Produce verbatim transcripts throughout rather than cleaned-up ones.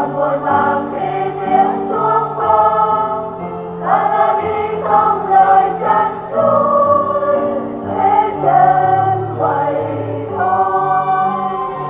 vội vàng khi tiếng chuông vang, ta ra đi không lời chăn trôi, thế chân vậy thôi.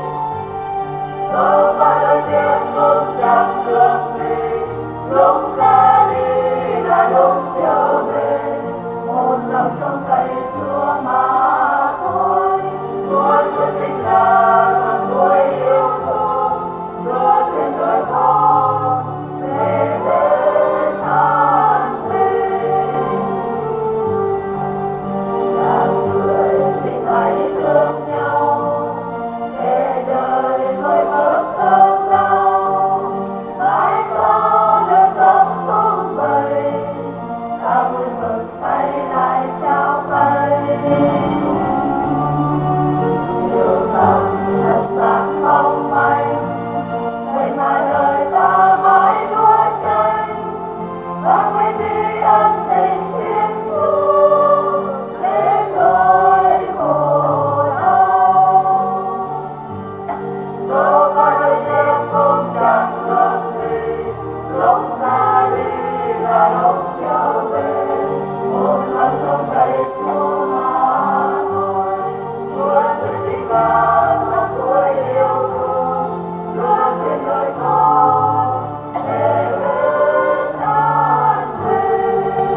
Dẫu qua đôi tiếng cũng chẳng được gì, lúc ra đi là lúc trở về, một lòng trong tay Chúa mà thôi. Chúa Chúa chính là dòng suối yêu thương, đưa thuyền đời con về bên an bình. Là người xin hãy thương nhau, để đời vơi bớt cơn đau. Tại sao được sống sum vầy, ta vui mừng tay lại trao tay. Yêu rằng thật sáng mong manh, vậy mà đời ta mãi đua tranh, và quên đi ân tình Thiên Chúa, để rồi khổ đau. Dẫu có đôi tiếng cũng chẳng được gì, lúc ra đi là lúc trở về, một lòng trong tay Chúa mà thôi. Chúa Chúa chính là dòng suối yêu thương, đưa thuyền đời con về bên an bình.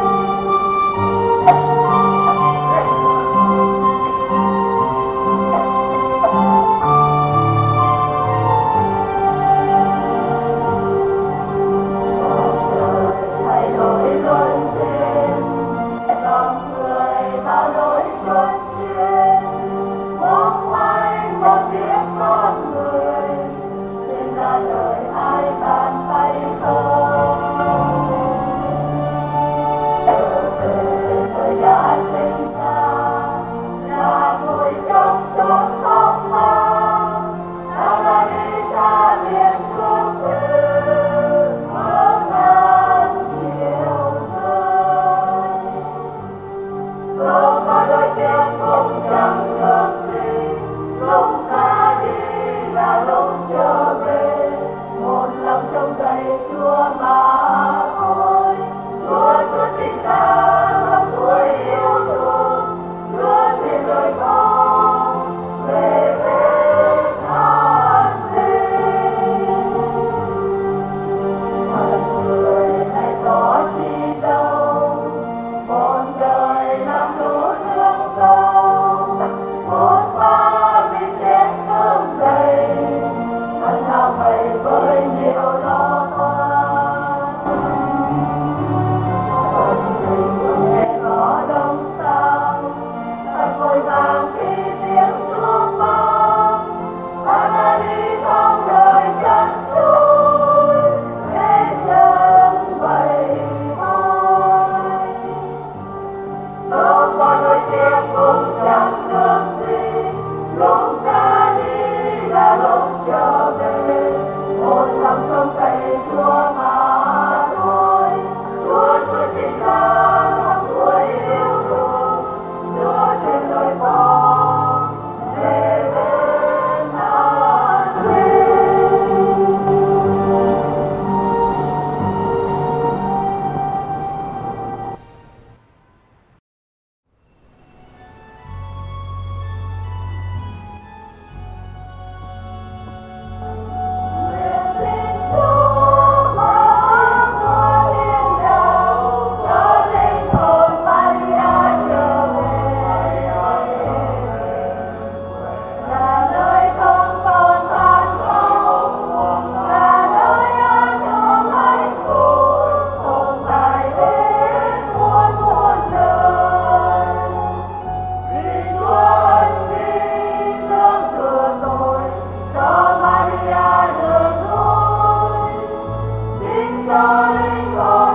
Thay đổi luân phiên, lòng người bao lối chuôn chuyên, mong manh một biết con người, xin ra đời ai bàn tay không. Trở về nơi đã sinh ra, là ngồi trong chốn không mang, ta ra đi xa miền phương Tây, ngỡ ngàng chiều rơi. Dẫu có đôi tiếng cũng chẳng được gì, lúc ra đi là lúc trở về, một lòng trong tay Chúa mà thôi. Chúa Chúa chính là dòng suối yêu thương, đưa thuyền đời con về bên an bình. Mọi người sẽ có chi đâu, một đời làm lũ nương dâu, một ba vì chết cơm đầy, thân nào vậy với nhiều lo toan. Sống mình sẽ gió đông sang, thật vội vàng khi tiếng chuông vang, ta ra đi không lời chăn trôi, thế chân vậy thôi. Dẫu có đôi tiếng cũng chẳng được gì, lúc ra đi là lúc trở về, một lòng trong tay Chúa mà thôi. Chúa Chúa chính là dòng suối yêu thương, đưa thuyền đời con về bên an bình. Nguyện xin Chúa mang Chúa thiên đàng, cho linh hồn Maria trở về, là nơi không còn than khóc, là nơi an hưởng hạnh phúc, tồn tại đến muôn muôn đời. Vì Chúa ân vì thương rửa tội, cho Maria đường lối, xin cho linh hồn